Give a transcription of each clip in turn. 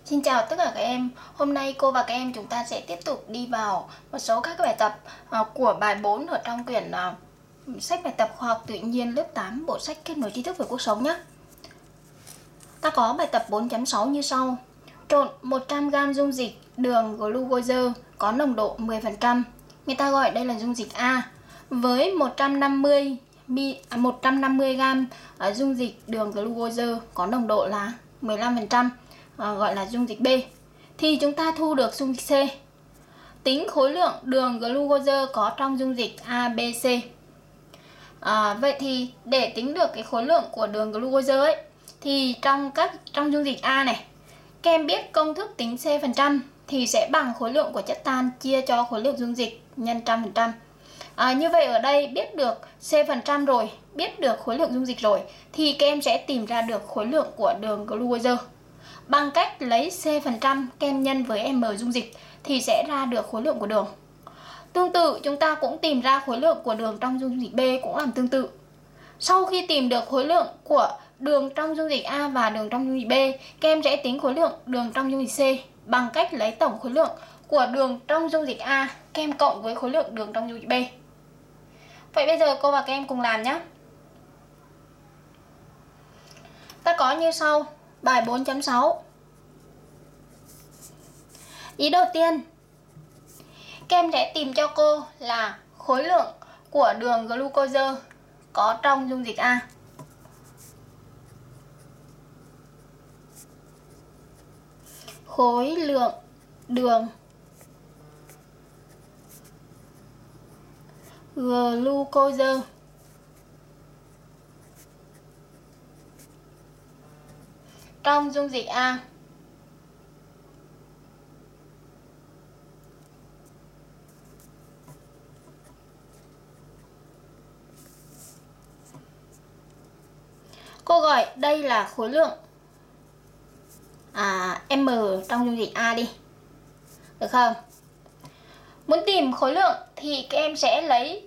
Xin chào tất cả các em. Hôm nay cô và các em chúng ta sẽ tiếp tục đi vào một số các bài tập của bài 4 ở trong quyển sách bài tập khoa học tự nhiên lớp 8 bộ sách kết nối tri thức về cuộc sống nhé. Ta có bài tập 4.6 như sau. Trộn 100g dung dịch đường glucose có nồng độ 10%. Người ta gọi đây là dung dịch A với 150g dung dịch đường glucose có nồng độ là 15%, gọi là dung dịch B. Thì chúng ta thu được dung dịch C. Tính khối lượng đường glucose có trong dung dịch ABC. Vậy thì để tính được cái khối lượng của đường glucose ấy, thì trong dung dịch A này, các em biết công thức tính C% thì sẽ bằng khối lượng của chất tan chia cho khối lượng dung dịch nhân 100%. Như vậy ở đây biết được C% rồi, biết được khối lượng dung dịch rồi, thì các em sẽ tìm ra được khối lượng của đường glucose bằng cách lấy C% các em nhân với M dung dịch thì sẽ ra được khối lượng của đường. Tương tự chúng ta cũng tìm ra khối lượng của đường trong dung dịch B cũng làm tương tự. Sau khi tìm được khối lượng của đường trong dung dịch A và đường trong dung dịch B, các em sẽ tính khối lượng đường trong dung dịch C bằng cách lấy tổng khối lượng của đường trong dung dịch A các em cộng với khối lượng đường trong dung dịch B. Vậy bây giờ cô và các em cùng làm nhé. Ta có như sau. Bài 4.6. Ý đầu tiên, các em sẽ tìm cho cô là khối lượng của đường glucose có trong dung dịch A. Khối lượng đường glucose trong dung dịch A. Cô gọi đây là khối lượng M trong dung dịch A đi. Được không? Muốn tìm khối lượng thì các em sẽ lấy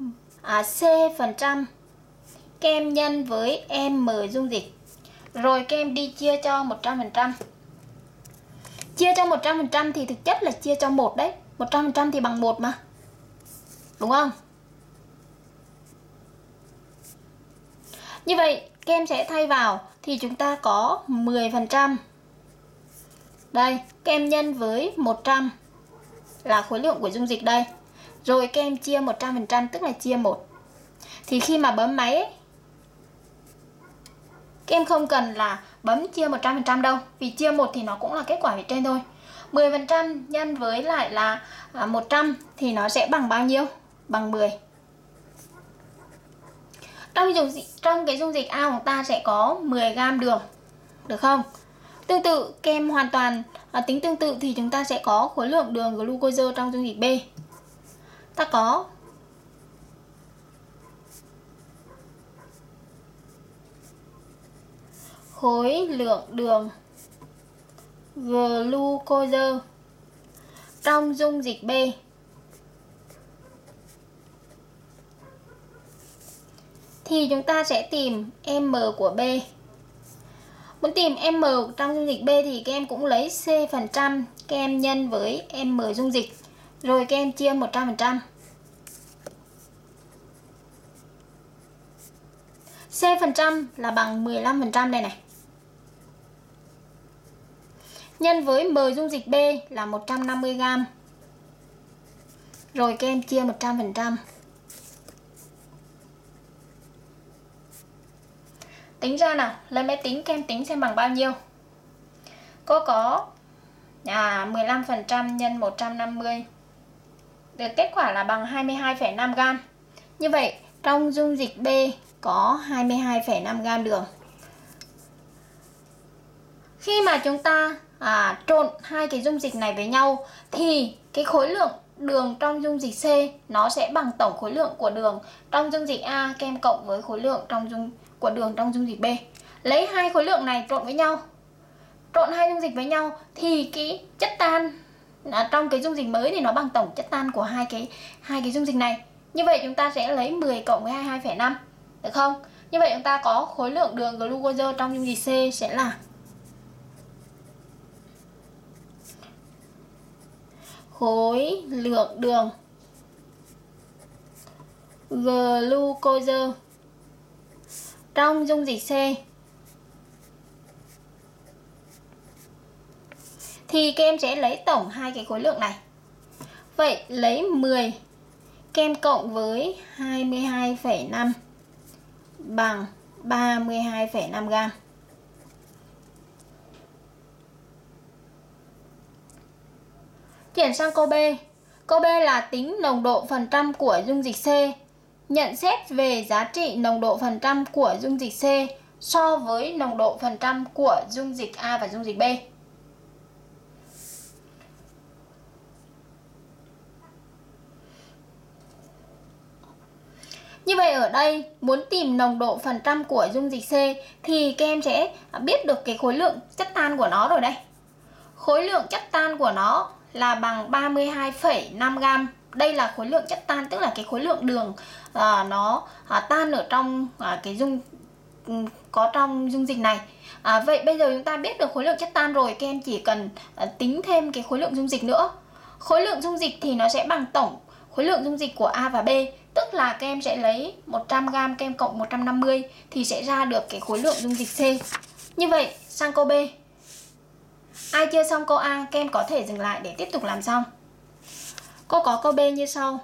C% các em nhân với M dung dịch. Rồi các em đi chia cho 100%. Chia cho 100% thì thực chất là chia cho 1 đấy. 100% thì bằng 1 mà. Đúng không? Như vậy các em sẽ thay vào thì chúng ta có 10%. Đây, các em nhân với 100 là khối lượng của dung dịch đây. Rồi các em chia 100% tức là chia 1. Thì khi mà bấm máy ấy, các em không cần là bấm chia 100% đâu, vì chia 1 thì nó cũng là kết quả phía trên thôi. 10% nhân với lại là 100 thì nó sẽ bằng bao nhiêu? Bằng 10. Trong cái dung dịch A của ta sẽ có 10g đường. Được không? Tương tự, các em hoàn toàn tính tương tự thì chúng ta sẽ có khối lượng đường glucose trong dung dịch B. Ta có khối lượng đường glucose trong dung dịch B thì chúng ta sẽ tìm M của B. Muốn tìm M trong dung dịch B thì các em cũng lấy C% các em nhân với M dung dịch. Rồi các em chia 100%. C% là bằng 15% đây này. Nhân với M dung dịch B là 150g. Rồi các em chia 100%. Tính ra nào, lấy máy tính các em tính xem bằng bao nhiêu. Cô có 15% nhân 150. Được kết quả là bằng 22,5g. Như vậy trong dung dịch B có 22,5g đường. Khi mà chúng ta trộn hai cái dung dịch này với nhau thì cái khối lượng đường trong dung dịch C nó sẽ bằng tổng khối lượng của đường trong dung dịch A các em cộng với khối lượng của đường trong dung dịch B. Lấy hai khối lượng này trộn với nhau. Trộn hai dung dịch với nhau thì cái chất tan trong cái dung dịch mới thì nó bằng tổng chất tan của hai cái dung dịch này. Như vậy chúng ta sẽ lấy 10 cộng với 22,5. Được không? Như vậy chúng ta có khối lượng đường glucose trong dung dịch C sẽ là khối lượng đường glucose trong dung dịch C thì các em sẽ lấy tổng hai cái khối lượng này. Vậy lấy 10 các em cộng với 22,5 bằng 32,5 gam. Chuyển sang câu B. Câu B là tính nồng độ phần trăm của dung dịch C. Nhận xét về giá trị nồng độ phần trăm của dung dịch C so với nồng độ phần trăm của dung dịch A và dung dịch B. Như vậy ở đây muốn tìm nồng độ phần trăm của dung dịch C thì các em sẽ biết được cái khối lượng chất tan của nó rồi đây. Khối lượng chất tan của nó là bằng 32,5 gam. Đây là khối lượng chất tan, tức là cái khối lượng đường nó tan ở trong cái có trong dung dịch này. Vậy bây giờ chúng ta biết được khối lượng chất tan rồi, các em chỉ cần tính thêm cái khối lượng dung dịch nữa. Khối lượng dung dịch thì nó sẽ bằng tổng khối lượng dung dịch của A và B, tức là các em sẽ lấy 100 gam các em cộng 150 thì sẽ ra được cái khối lượng dung dịch C. Như vậy sang câu B. Ai chưa xong câu A, các em có thể dừng lại để tiếp tục làm xong. Cô có câu B như sau.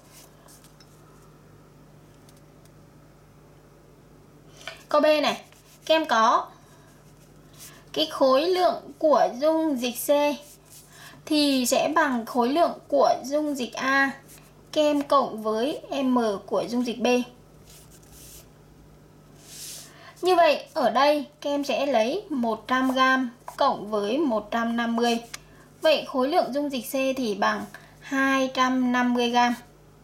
Câu B này, các em có cái khối lượng của dung dịch C thì sẽ bằng khối lượng của dung dịch A các em cộng với M của dung dịch B. Như vậy ở đây các em sẽ lấy 100 gam cộng với 150. Vậy khối lượng dung dịch C thì bằng 250 gam.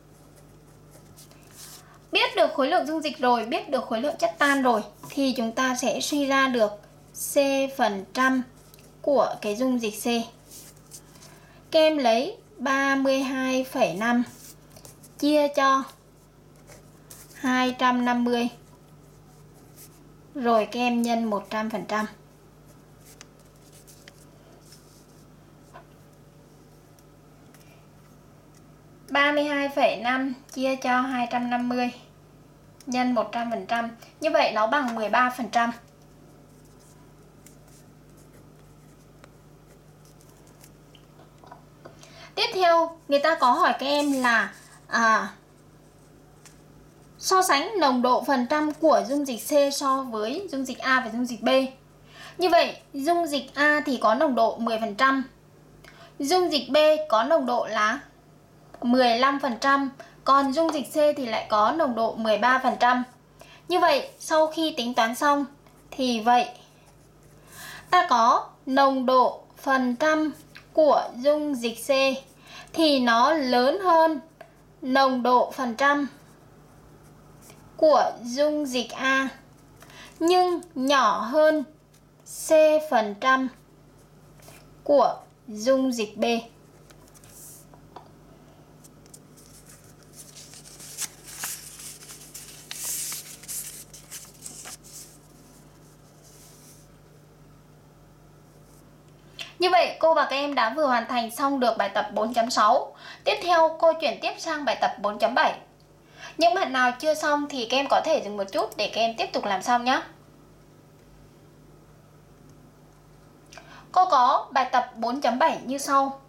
Biết được khối lượng dung dịch rồi, biết được khối lượng chất tan rồi thì chúng ta sẽ suy ra được C phần trăm của cái dung dịch C. Các em lấy 32,5 chia cho 250 rồi các em nhân 100%. Ba mươi 32,5 chia cho 250 nhân 100%. Như vậy nó bằng 13%. Tiếp theo, người ta có hỏi các em là so sánh nồng độ phần trăm của dung dịch C so với dung dịch A và dung dịch B. Như vậy, dung dịch A thì có nồng độ 10%, dung dịch B có nồng độ là 15%, còn dung dịch C thì lại có nồng độ 13%. Như vậy, sau khi tính toán xong thì vậy ta có nồng độ phần trăm của dung dịch C thì nó lớn hơn nồng độ phần trăm của dung dịch A nhưng nhỏ hơn C phần trăm của dung dịch B. Như vậy cô và các em đã vừa hoàn thành xong được bài tập 4.6. Tiếp theo cô chuyển tiếp sang bài tập 4.7. Những bạn nào chưa xong thì các em có thể dừng một chút để các em tiếp tục làm xong nhé. Cô có bài tập 4.7 như sau.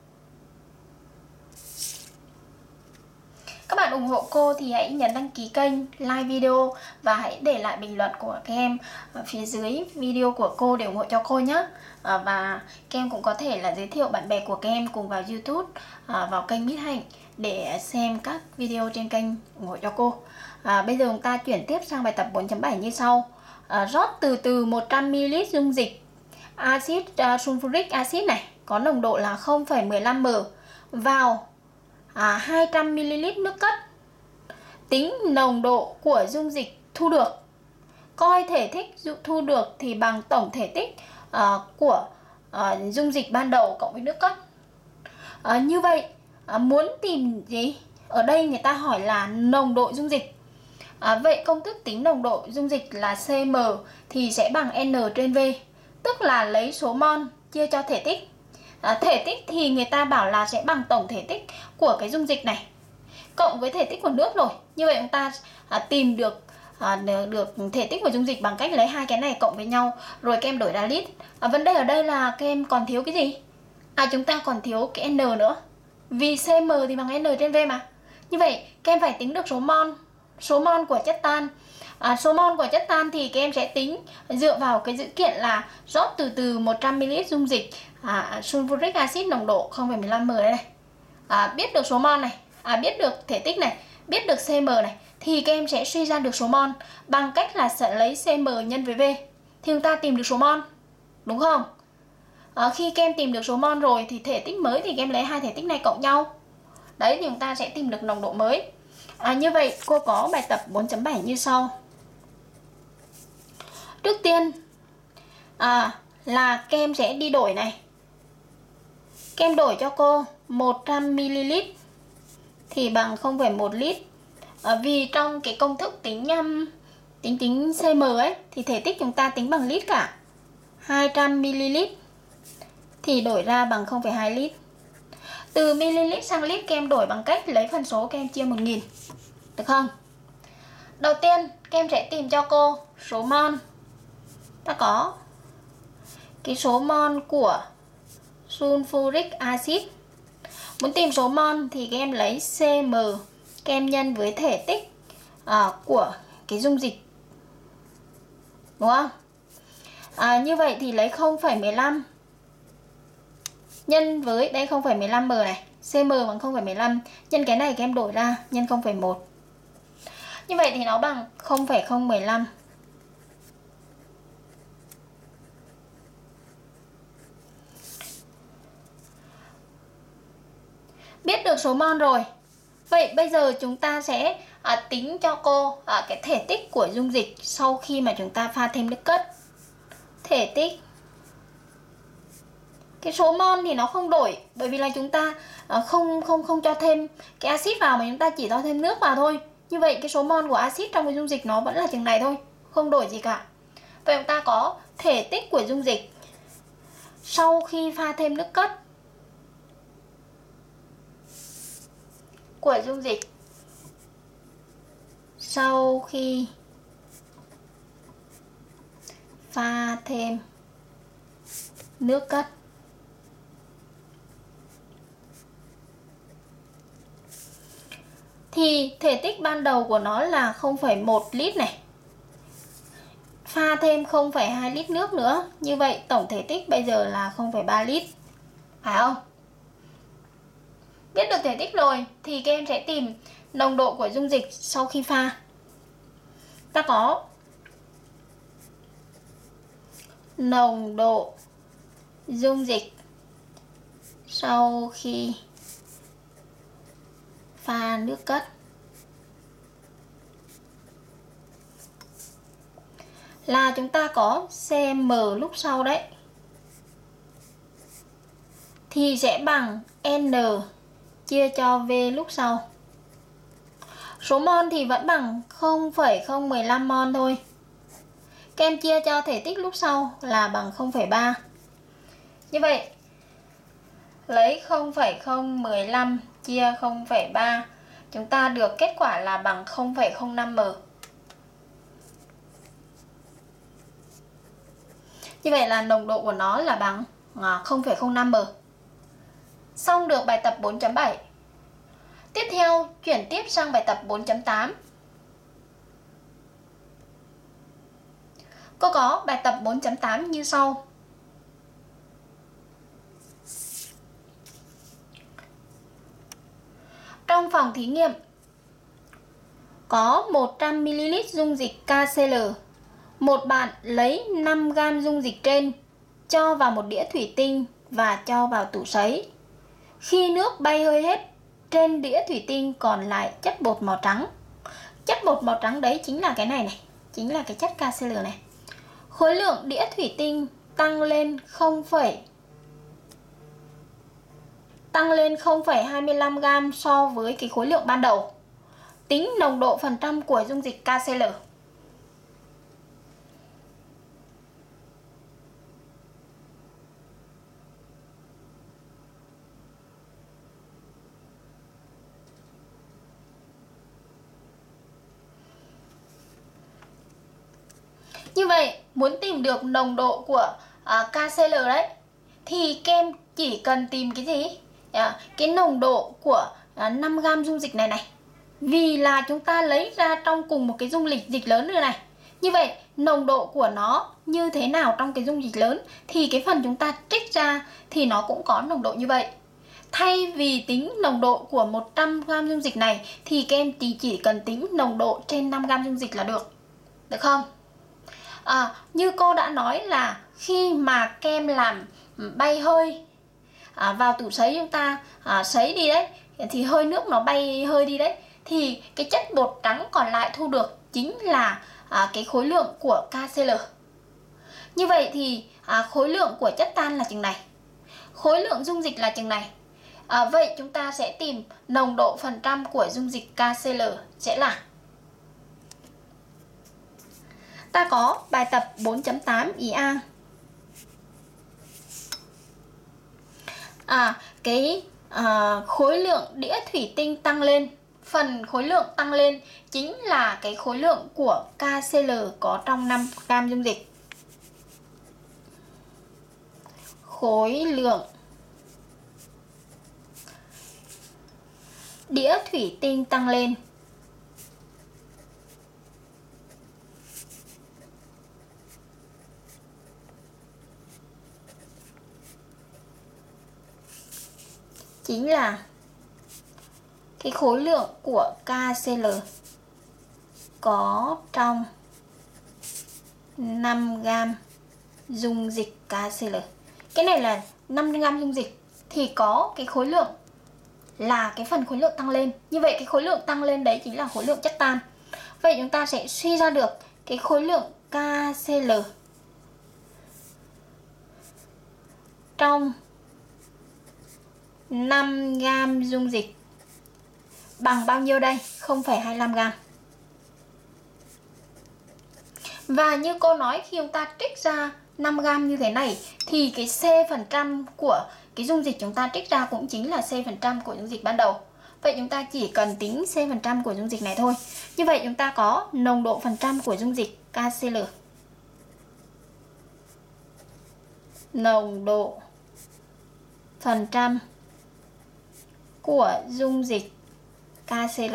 Các bạn ủng hộ cô thì hãy nhấn đăng ký kênh, like video và hãy để lại bình luận của các em ở phía dưới video của cô để ủng hộ cho cô nhé. Và các em cũng có thể là giới thiệu bạn bè của các em cùng vào YouTube, vào kênh Mít Hạnh để xem các video trên kênh ủng hộ cho cô. Bây giờ chúng ta chuyển tiếp sang bài tập 4.7 như sau. Rót từ từ 100ml dung dịch axit sulfuric acid này có nồng độ là 0,15 m vào 200ml nước cất. Tính nồng độ của dung dịch thu được. Coi thể tích thu được thì bằng tổng thể tích của dung dịch ban đầu cộng với nước cất. Như vậy muốn tìm gì? Ở đây người ta hỏi là nồng độ dung dịch. Vậy công thức tính nồng độ dung dịch là CM thì sẽ bằng N trên V, tức là lấy số mol chia cho thể tích. Thể tích thì người ta bảo là sẽ bằng tổng thể tích của cái dung dịch này cộng với thể tích của nước rồi. Như vậy chúng ta tìm được thể tích của dung dịch bằng cách lấy hai cái này cộng với nhau rồi các em đổi ra lít. Vấn đề ở đây là các em còn thiếu cái gì? Chúng ta còn thiếu cái N nữa. Vì CM thì bằng N trên V mà. Như vậy các em phải tính được số mol của chất tan. Số mol của chất tan thì các em sẽ tính dựa vào cái dữ kiện là rót từ 100ml dung dịch sulfuric acid nồng độ 0,15 m đây này. Biết được số mol này, biết được thể tích này, biết được CM này, thì các em sẽ suy ra được số mol bằng cách là sẽ lấy CM nhân với V thì chúng ta tìm được số mol, đúng không? Khi các em tìm được số mol rồi thì thể tích mới thì các em lấy hai thể tích này cộng nhau. Đấy thì chúng ta sẽ tìm được nồng độ mới. Như vậy cô có bài tập 4.7 như sau. Trước tiên là các em sẽ đi đổi này. Các em đổi cho cô 100ml thì bằng 0,1 lít. Vì trong cái công thức tính CM ấy thì thể tích chúng ta tính bằng lít cả. 200ml thì đổi ra bằng 0,2 lít. Từ ml sang lít các em đổi bằng cách lấy phân số các em chia 1000. Được không? Đầu tiên các em sẽ tìm cho cô số mol. Ta có cái số mol của sulfuric acid. Muốn tìm số mol thì các em lấy CM, các em nhân với thể tích của cái dung dịch, đúng không? Như vậy thì lấy 0,15 nhân với đây 0,15 m này, CM bằng 0,15 nhân cái này các em đổi ra nhân 0,1. Như vậy thì nó bằng 0,015. Biết được số mol rồi. Vậy bây giờ chúng ta sẽ tính cho cô cái thể tích của dung dịch sau khi mà chúng ta pha thêm nước cất. Thể tích. Cái số mol thì nó không đổi bởi vì là chúng ta không cho thêm cái axit vào mà chúng ta chỉ cho thêm nước vào thôi. Như vậy cái số mol của axit trong cái dung dịch nó vẫn là chừng này thôi, không đổi gì cả. Vậy chúng ta có thể tích của dung dịch sau khi pha thêm nước cất. Của dung dịch sau khi pha thêm nước cất. Thì thể tích ban đầu của nó là 0,1 lít này. Pha thêm 0,2 lít nước nữa. Như vậy tổng thể tích bây giờ là 0,3 lít. Phải không? Biết được thể tích rồi thì các em sẽ tìm nồng độ của dung dịch sau khi pha. Ta có nồng độ dung dịch sau khi pha nước cất là chúng ta có CM lúc sau đấy thì sẽ bằng N chia cho V lúc sau. Số mol thì vẫn bằng 0,015 mol thôi. Các em chia cho thể tích lúc sau là bằng 0,3. Như vậy lấy 0,015 chia 0,3 chúng ta được kết quả là bằng 0,05 m. Như vậy là nồng độ của nó là bằng 0,05 m. Xong được bài tập 4.7. Tiếp theo chuyển tiếp sang bài tập 4.8. Cô có bài tập 4.8 như sau. Trong phòng thí nghiệm có 100ml dung dịch KCl. Một bạn lấy 5g dung dịch trên, cho vào một đĩa thủy tinh và cho vào tủ sấy. Khi nước bay hơi hết, trên đĩa thủy tinh còn lại chất bột màu trắng. Chất bột màu trắng đấy chính là cái này, chính là cái chất KCl này. Khối lượng đĩa thủy tinh tăng lên 0,25g so với cái khối lượng ban đầu. Tính nồng độ phần trăm của dung dịch KCl. Như vậy muốn tìm được nồng độ của KCl đấy thì các em chỉ cần tìm cái gì? Cái nồng độ của 5 gam dung dịch này này. Vì là chúng ta lấy ra trong cùng một cái dung dịch lớn rồi này. Như vậy nồng độ của nó như thế nào trong cái dung dịch lớn thì cái phần chúng ta trích ra thì nó cũng có nồng độ như vậy. Thay vì tính nồng độ của 100 g dung dịch này thì các em chỉ cần tính nồng độ trên 5 g dung dịch là được. Được không? Như cô đã nói là khi mà các em làm bay hơi vào tủ sấy, chúng ta sấy đi đấy thì hơi nước nó bay hơi đi đấy, thì cái chất bột trắng còn lại thu được chính là cái khối lượng của KCl. Như vậy thì khối lượng của chất tan là chừng này, khối lượng dung dịch là chừng này. Vậy chúng ta sẽ tìm nồng độ phần trăm của dung dịch KCl sẽ là, ta có bài tập 4.8 ý A. Cái khối lượng đĩa thủy tinh tăng lên, phần khối lượng tăng lên chính là cái khối lượng của KCl có trong 5 gam dung dịch. Khối lượng đĩa thủy tinh tăng lên chính là cái khối lượng của KCl có trong 5 gam dung dịch KCl. Cái này là 5 gam dung dịch thì có cái khối lượng là cái phần khối lượng tăng lên. Như vậy cái khối lượng tăng lên đấy chính là khối lượng chất tan. Vậy chúng ta sẽ suy ra được cái khối lượng KCl trong 5 gam dung dịch bằng bao nhiêu đây? 0,25 gam. Và như cô nói, khi chúng ta trích ra 5 gam như thế này thì cái C% của cái dung dịch chúng ta trích ra cũng chính là C% của dung dịch ban đầu. Vậy chúng ta chỉ cần tính C% của dung dịch này thôi. Như vậy chúng ta có nồng độ phần trăm của dung dịch KCl. Nồng độ phần trăm của dung dịch KCl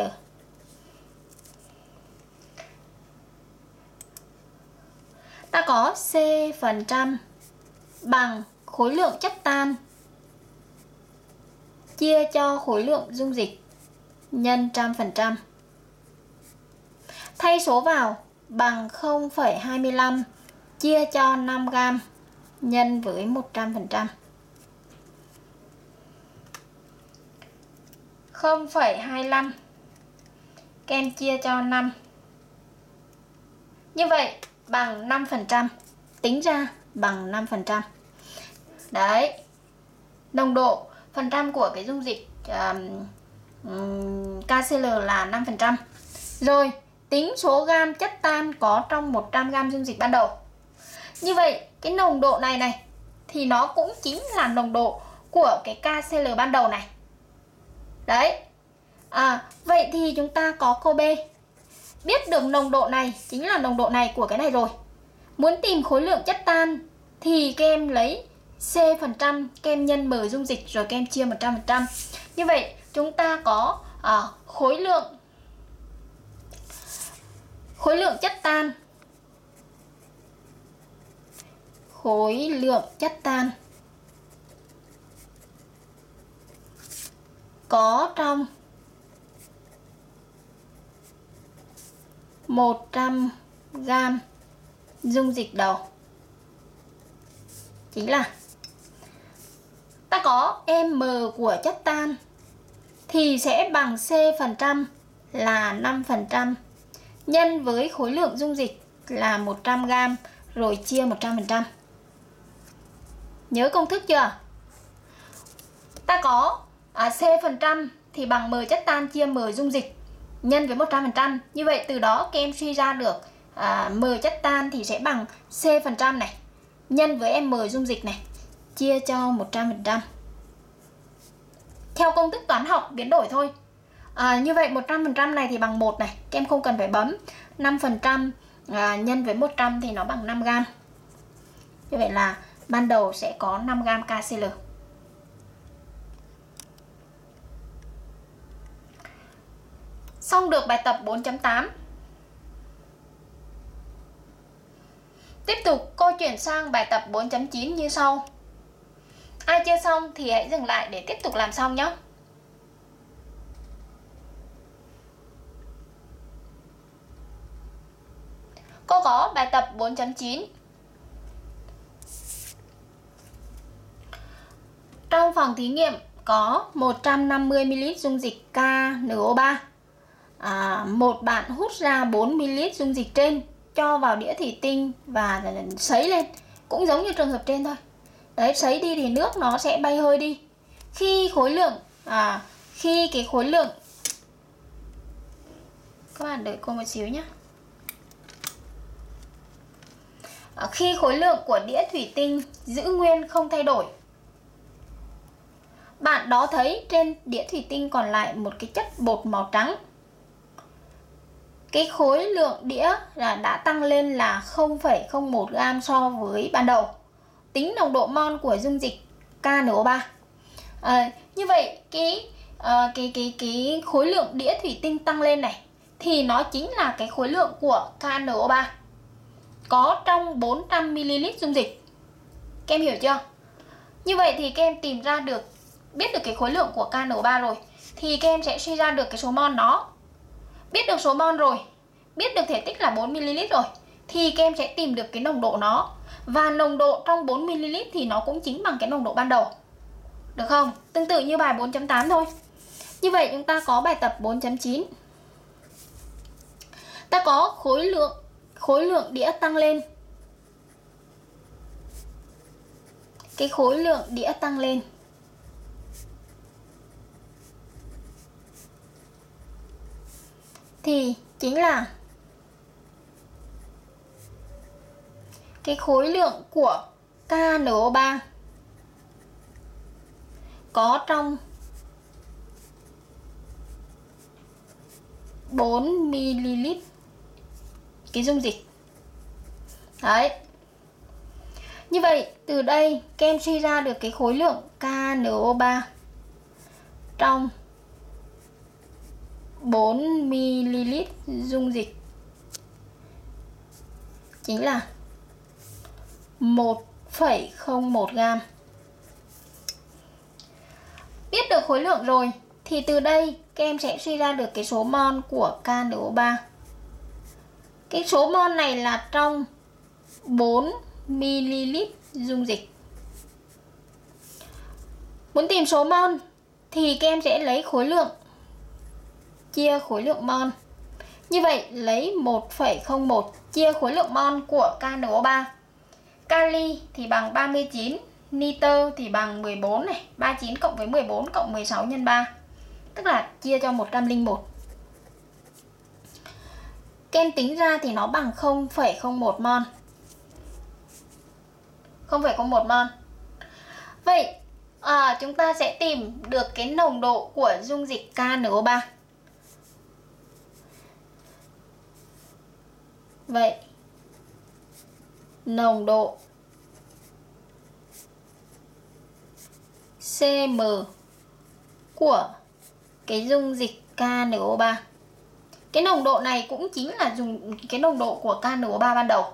ta có C% bằng khối lượng chất tan chia cho khối lượng dung dịch nhân 100%. Thay số vào bằng 0,25 chia cho 5 gam nhân với 100%. 0,25 các em chia cho 5. Như vậy bằng 5%, tính ra bằng 5%. Đấy. Nồng độ phần trăm của cái dung dịch KCl là 5%. Rồi, tính số gam chất tan có trong 100 gam dung dịch ban đầu. Như vậy, cái nồng độ này thì nó cũng chính là nồng độ của cái KCl ban đầu này. Đấy. Vậy thì chúng ta có câu B. Biết được nồng độ này chính là nồng độ này của cái này rồi. Muốn tìm khối lượng chất tan thì các em lấy C%, các em nhân m dung dịch rồi các em chia 100%. Như vậy chúng ta có khối lượng chất tan. Khối lượng chất tan có trong 100 gam dung dịch đầu chính là, ta có m của chất tan thì sẽ bằng C% là 5% nhân với khối lượng dung dịch là 100 gam rồi chia 100%. Nhớ công thức chưa? Ta có C% thì bằng m chất tan chia m dung dịch nhân với 100%. Như vậy từ đó các em suy ra được m chất tan thì sẽ bằng C% này nhân với m dung dịch này chia cho 100%. Theo công thức toán học biến đổi thôi. Như vậy 100% này thì bằng 1 này, các em không cần phải bấm. 5% nhân với 100 thì nó bằng 5 gram. Như vậy là ban đầu sẽ có 5 gram KCl. Xong được bài tập 4.8. Tiếp tục cô chuyển sang bài tập 4.9 như sau. Ai chưa xong thì hãy dừng lại để tiếp tục làm xong nhé. Cô có bài tập 4.9. Trong phòng thí nghiệm có 150ml dung dịch KNO3. Một bạn hút ra 4ml dung dịch trên, cho vào đĩa thủy tinh và sấy lên. Cũng giống như trường hợp trên thôi. Đấy, sấy đi thì nước nó sẽ bay hơi đi. Khi khối lượng cái khối lượng, các bạn đợi cô một xíu nhé. Khi khối lượng của đĩa thủy tinh giữ nguyên không thay đổi, bạn đó thấy trên đĩa thủy tinh còn lại một cái chất bột màu trắng. Cái khối lượng đĩa đã tăng lên là 0,01 gram so với ban đầu. Tính nồng độ mol của dung dịch KNO3. Như vậy cái khối lượng đĩa thủy tinh tăng lên này thì nó chính là cái khối lượng của KNO3 có trong 400ml dung dịch. Các em hiểu chưa? Như vậy thì các em tìm ra được, biết được cái khối lượng của KNO3 rồi thì các em sẽ suy ra được cái số mol nó. Biết được số mol rồi, biết được thể tích là 4ml rồi thì các em sẽ tìm được cái nồng độ nó. Và nồng độ trong 4ml thì nó cũng chính bằng cái nồng độ ban đầu. Được không? Tương tự như bài 4.8 thôi. Như vậy chúng ta có bài tập 4.9. Ta có khối lượng đĩa tăng lên. Cái khối lượng đĩa tăng lên thì chính là cái khối lượng của KNO3 có trong 4ml cái dung dịch. Đấy. Như vậy từ đây các em suy ra được cái khối lượng KNO3 trong 4ml dung dịch chính là 1,01 gram. Biết được khối lượng rồi thì từ đây các em sẽ suy ra được cái số mol của KNO3. Cái số mol này là trong 4ml dung dịch. Muốn tìm số mol thì các em sẽ lấy khối lượng chia khối lượng mol. Như vậy lấy 1,01 chia khối lượng mol của KNO3. Kali thì bằng 39, nitơ thì bằng 14 này, 39 cộng với 14 cộng 16 nhân 3. Tức là chia cho 101. Các em tính ra thì nó bằng 0,01 mol. 0,01 mol. Vậy chúng ta sẽ tìm được cái nồng độ của dung dịch KNO3. Vậy nồng độ CM của cái dung dịch KNO3. Cái nồng độ này cũng chính là dùng cái nồng độ của KNO3 ban đầu.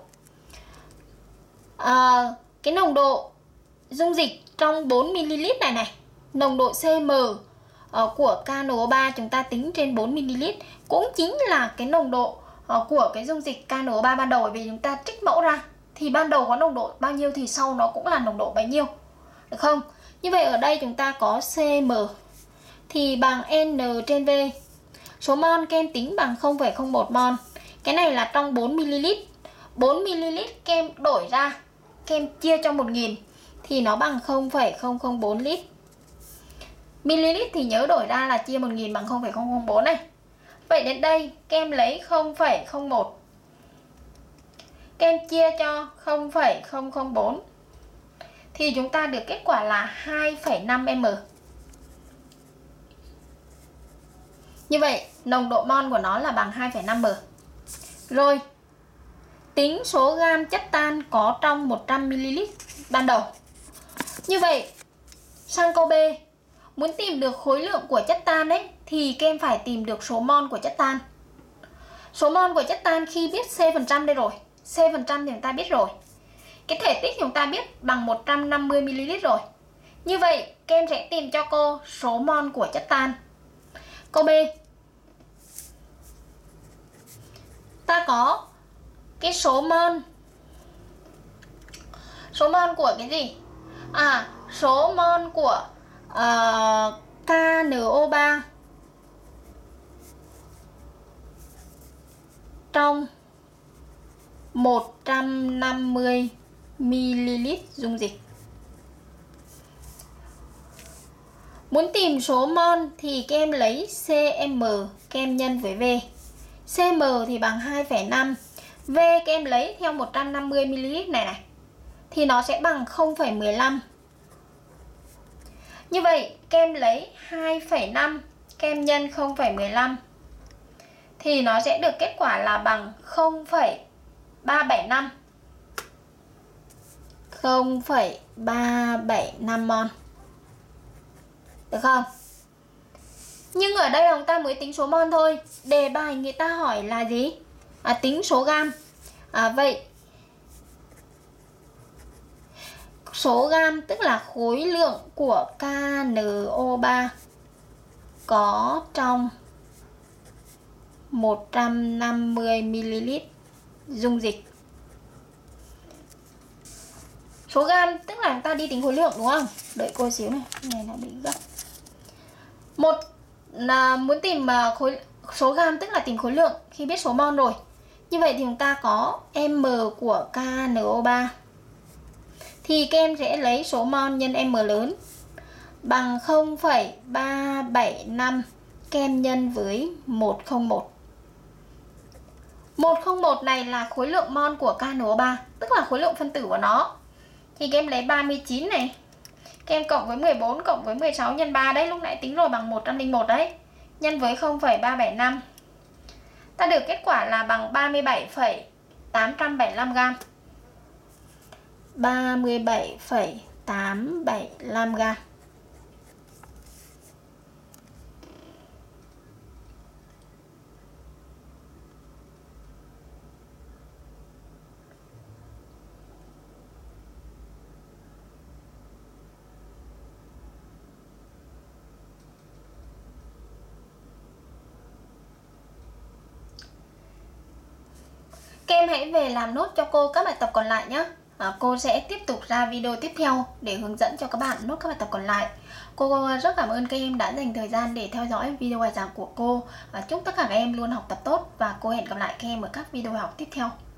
Cái nồng độ dung dịch trong 4ml này, nồng độ CM của KNO3 chúng ta tính trên 4ml cũng chính là cái nồng độ của cái dung dịch KNO3 ban đầu. Bởi vì chúng ta trích mẫu ra thì ban đầu có nồng độ bao nhiêu thì sau nó cũng là nồng độ bấy nhiêu. Được không? Như vậy ở đây chúng ta có CM thì bằng N trên V. Số mol các em tính bằng 0,01 mol. Cái này là trong 4ml. 4ml các em đổi ra, các em chia cho 1000 thì nó bằng 0,004 lít. Ml thì nhớ đổi ra là chia 1000 bằng 0,004 này. Vậy đến đây các em lấy 0,01. Các em chia cho 0,004 thì chúng ta được kết quả là 2,5 m. Như vậy nồng độ mol của nó là bằng 2,5 m. Rồi tính số gam chất tan có trong 100ml ban đầu. Như vậy, sang câu B, muốn tìm được khối lượng của chất tan ấy thì các em phải tìm được số mol của chất tan. Số mol của chất tan khi biết C% đây rồi, C% thì chúng ta biết rồi. Cái thể tích chúng ta biết bằng 150ml rồi. Như vậy, các em sẽ tìm cho cô số mol của chất tan. Câu B, ta có cái số mol của cái gì? Số mol của KNO3 trong 150ml dung dịch. Muốn tìm số mol thì các em lấy CM các em nhân với V. CM thì bằng 2,5, V các em lấy theo 150ml này thì nó sẽ bằng 0,15. Như vậy các em lấy 2,5 các em nhân 0,15 thì nó sẽ được kết quả là bằng 0,375. 0,375 mol. Được không? Nhưng ở đây chúng ta mới tính số mol thôi. Đề bài người ta hỏi là gì? Tính số gam. Vậy số gam tức là khối lượng của KNO3 có trong 150ml dung dịch. Số gam tức là chúng ta đi tính khối lượng đúng không? Đợi cô xíu này, này là bị gấp. Muốn tìm số gam tức là tìm khối lượng khi biết số mol rồi. Như vậy thì chúng ta có M của KNO3 thì các em sẽ lấy số mol nhân M lớn bằng 0,375 các em nhân với 101. 101 này là khối lượng mol của KNO3, tức là khối lượng phân tử của nó. Thì các em lấy 39 này, các em cộng với 14 cộng với 16 nhân 3 đấy, lúc nãy tính rồi bằng 101 đấy, nhân với 0,375. Ta được kết quả là bằng 37,875 gam. 37,875 gam. Các em hãy về làm nốt cho cô các bài tập còn lại nhé. Cô sẽ tiếp tục ra video tiếp theo để hướng dẫn cho các bạn nốt các bài tập còn lại. Cô rất cảm ơn các em đã dành thời gian để theo dõi video bài giảng của cô. Chúc tất cả các em luôn học tập tốt và cô hẹn gặp lại các em ở các video học tiếp theo.